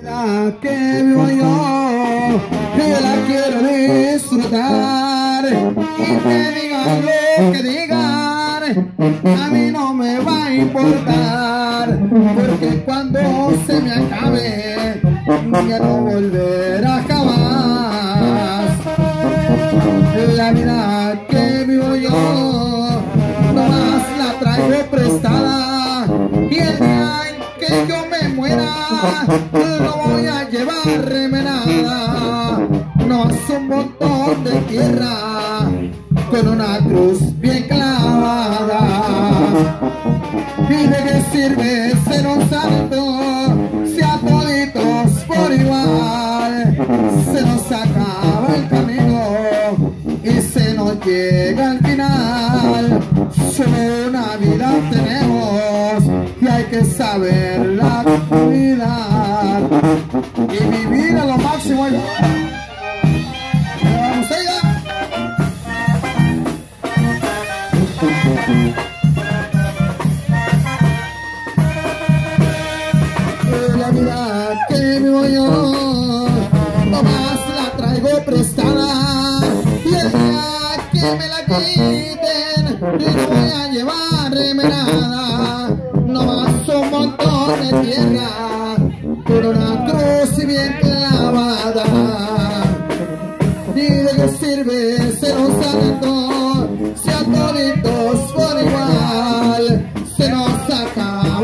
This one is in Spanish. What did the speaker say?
vida que vivo yo la quiero disfrutar, y que digan lo que digan, a mí no me va a importar, porque cuando se me acabe ya no volverá jamás. La vida que vivo yo nomás la traigo prestada, y el día en que yo me muera no voy a llevarme nada, no es un montón de tierra con una cruz bien clavada. ¿Y de qué sirve ser un santo si a toditos por igual se nos acaba el camino y se nos llega al final? Solo una vida tenemos y hay que saberla cuidar y vivir a lo máximo. ¡Vamos allá! La vida que vivo yo nomás la traigo prestada, y el día que me la quiten no voy a llevarme nada, nomás un montón de tierra con una cruz bien clavada. ¿Y de qué sirve ser un santo si a toditos por igual se nos acaba